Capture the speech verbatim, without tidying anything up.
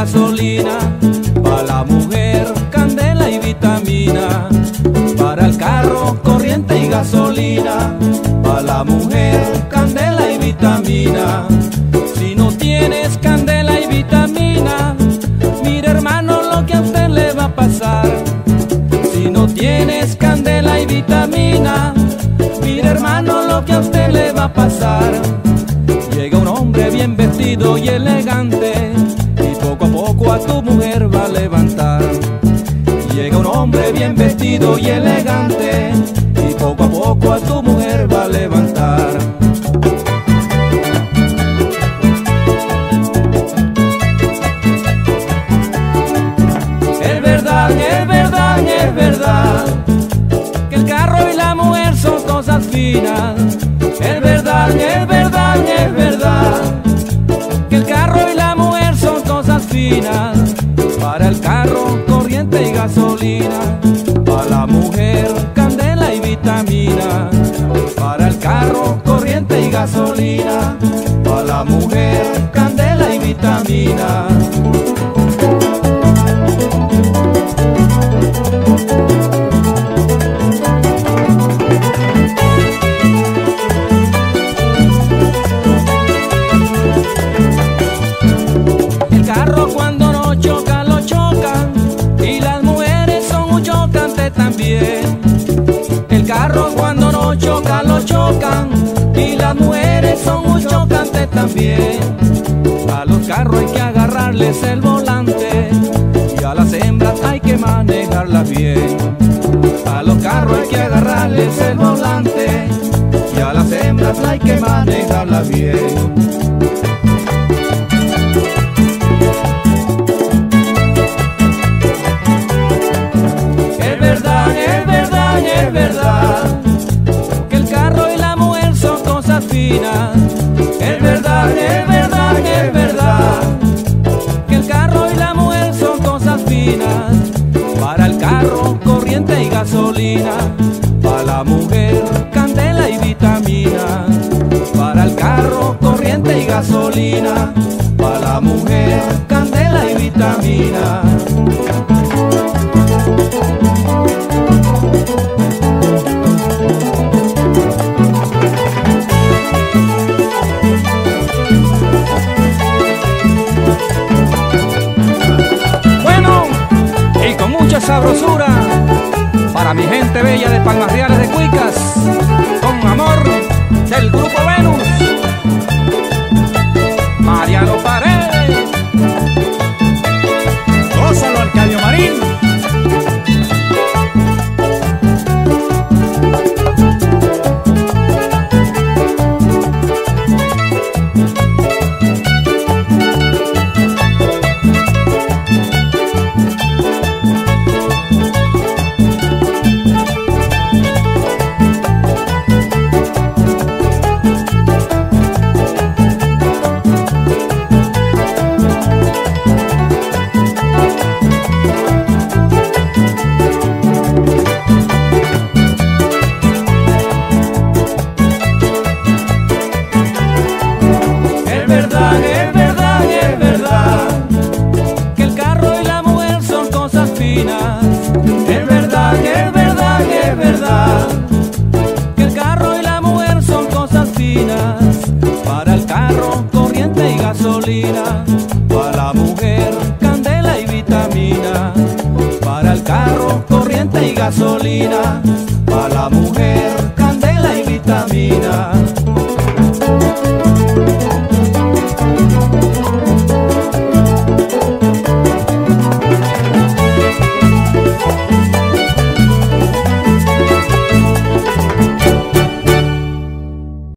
gasolina, para la mujer candela y vitamina, para el carro corriente y gasolina, para la mujer candela y vitamina. Si no tienes candela y vitamina, mire hermano lo que a usted le va a pasar. Si no tienes candela y vitamina, mire hermano lo que a usted le va a pasar. Llega un hombre bien vestido y elegante y poco a poco a tu mujer va a levantar. Llega un hombre bien vestido y elegante y poco a poco a tu mujer va a levantar. Es verdad, es verdad, es verdad que el carro y la mujer son cosas finas. Es verdad, es verdad, es verdad que el carro y la mujer son cosas finas. Para el carro corriente y gasolina, para la mujer candela y vitamina. Para el carro corriente y gasolina, para la mujer candela y vitamina. El carro cuando no choca lo chocan y las mujeres son muy chocantes también. El carro cuando no choca lo chocan y las mujeres son muy chocantes también. A los carros hay que agarrarles el volante y a las hembras hay que manejarlas bien. A los carros hay que agarrarles el volante y a las hembras hay que manejarlas bien. Es verdad que el carro y la mujer son cosas finas. Es verdad, es verdad, es verdad que el carro y la mujer son cosas finas. Para el carro corriente y gasolina, para la mujer candela y vitamina. Para el carro corriente y gasolina, para la mujer candela y vitamina. Mucha sabrosura para mi gente bella de Palmas Reales de Cuicas, con amor del grupo Venus, Mariano Paredes. Gózalo, Arcadio Marín. Es verdad, es verdad, es verdad que el carro y la mujer son cosas finas. Para el carro corriente y gasolina, para la mujer candela y vitamina. Para el carro corriente y gasolina, para la mujer